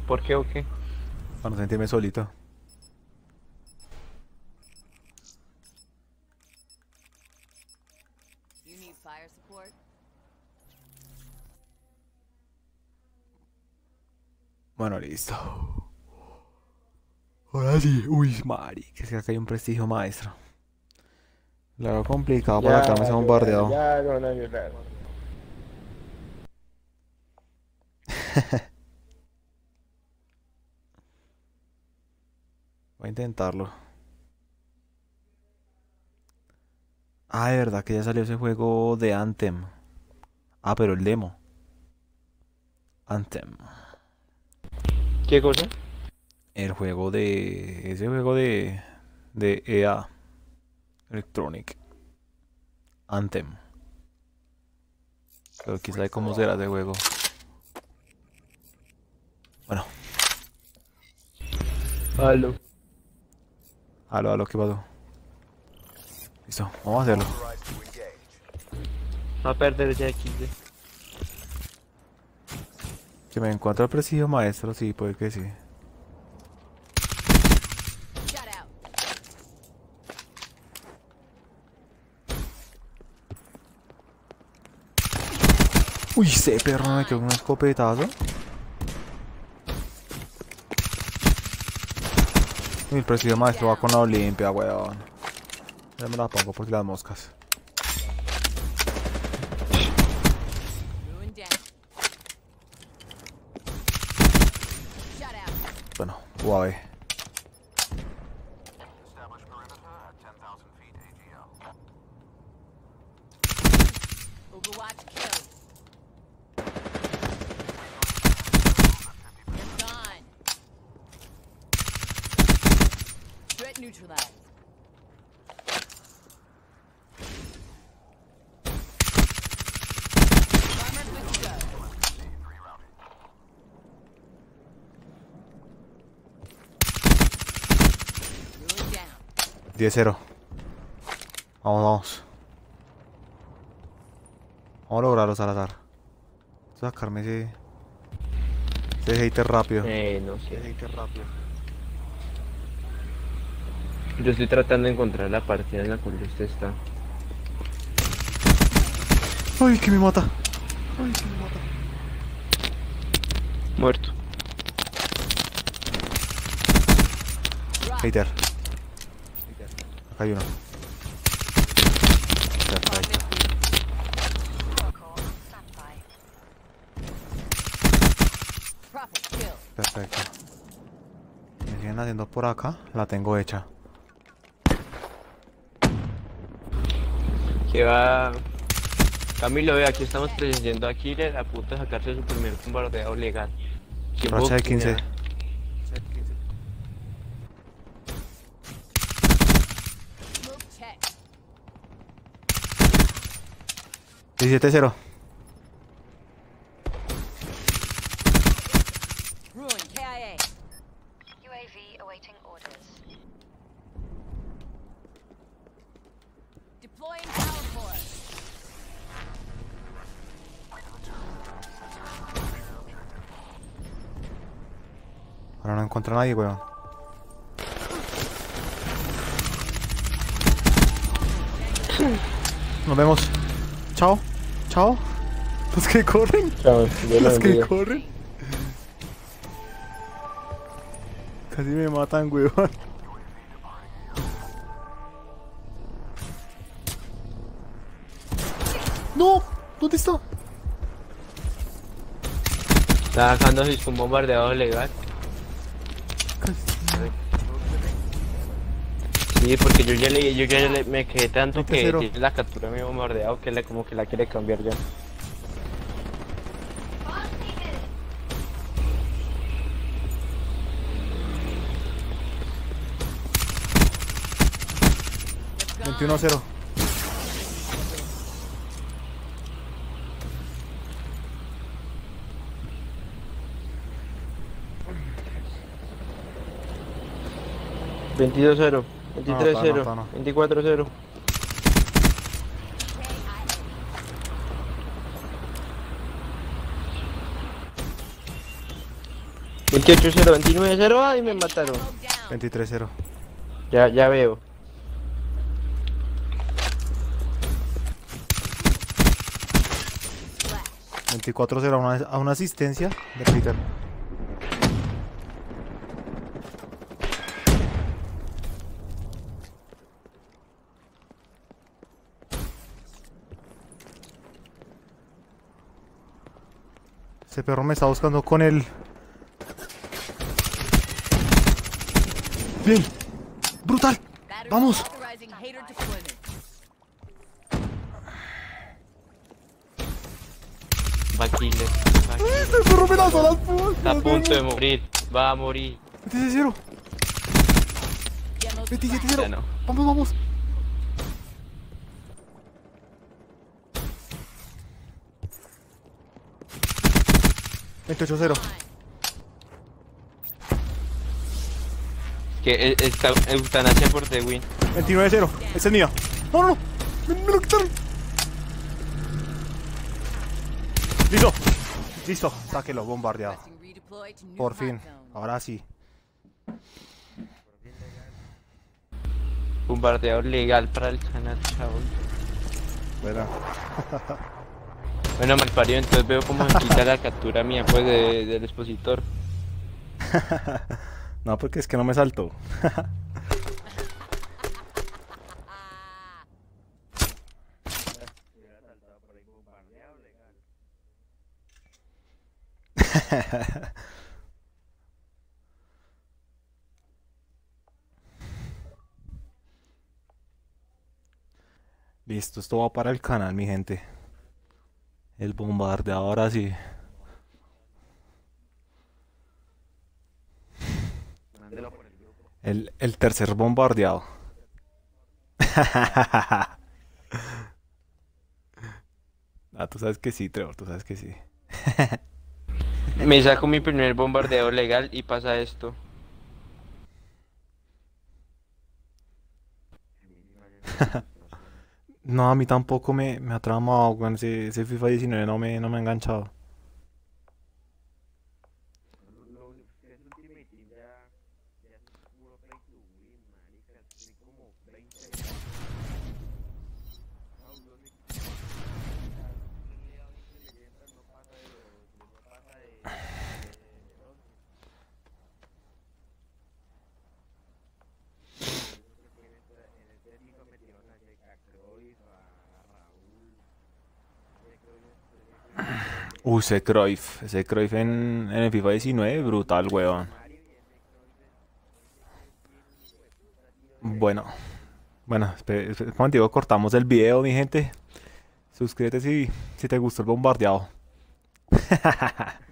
¿Por qué o qué? Para no sentirme solito. You need fire support? Bueno, listo. Ahora sí. Uy, Mari, que es que acá hay un prestigio maestro. La veo complicado para Ya, sacarme ese llorar, bombardeado. ya no van a llorar. Voy a intentarlo. Ah, de verdad que ya salió ese juego de Anthem. Ah, pero el demo. Anthem. ¿Qué cosa? El juego de... Ese juego de EA. Electronic. Anthem. Pero quién sabe cómo será ese juego. Bueno, Aló. aló, ¿qué pasó? Listo, vamos a hacerlo. Va a perder ya XD. Que me encuentre el presidio maestro, sí, puede que sí. Shut out. Uy, ese perro me quedó un escopetazo. Uy, el presidio maestro va con la Olimpia, weón. Ya me la pongo por si las moscas. Ruin down. Shut out. Bueno, guave. Overwatch kill. You're gone. Threat neutralized. Armor good to go. Ruin down. 10-0. Vamos, vamos. Vamos a lograrlo, Salazar. Voy a sacarme ese hater rápido. No sé. Yo estoy tratando de encontrar la partida en la cual usted está. Ay, que me mata. Muerto. Hater. Acá hay uno. Perfecto. Profit kill. Perfecto. Me siguen haciendo por acá. La tengo hecha. Que va. Camilo, ve, aquí estamos presenciando a Killer a punto de sacarse su primer bombardeo legal. Qué Racha de 15. oportunidad. 17-0. Ruin KIA. UAV awaiting orders. Deploying power force. Ahora no encuentro a nadie, weón. Nos vemos. Chao. Chao. Los que corren. Chao, yo lo Los que bendiga. corren. Casi me matan, weón. No. ¿Dónde está? Está sacándose un bombardeado legal. Sí, porque yo ya le me quedé tanto que 20-0. tiene la captura de mi bombardeado que como que la quiere cambiar ya. Gone. 21-0. $22 0, $23 no, 0, no. $24 0. 28-0, 29-0, ay, me mataron. Down. 23-0. Ya veo. Splash. 24-0 a una asistencia de Peter. Ese perro me está buscando con el... Bien. Brutal. Battery Vamos. authorizing hater deployment. Va a killer. El perro me lanzó las pulgas. Está a punto de morir. Va a morir. 27-0. Demos 27-0. Ya no. Vamos, vamos. $28-0. Que eutanasia por The Win. 29-0. Ese es mío. No, no, no. Me lo quitaron. Listo. Listo. Sáquelo, bombardeado. requesting redeploy to new Por hot fin. zone. Ahora sí. Bombardeador legal para el canal, chavos. Bueno. Bueno, malparido, entonces veo cómo se quita la captura mía, pues, del expositor. No, porque es que no me saltó. Listo, esto va para el canal, mi gente. El bombardeador ahora sí. El tercer bombardeado. Ah, tú sabes que sí, Trevor, tú sabes que sí. Me saco mi primer bombardeador legal y pasa esto. No, a mí tampoco me ha tramado, weón. Ese FIFA 19 no me ha enganchado. Ese Cruyff en el FIFA 19, brutal, weón. Bueno, bueno, contigo cortamos el video, mi gente. Suscríbete si te gustó el bombardeado.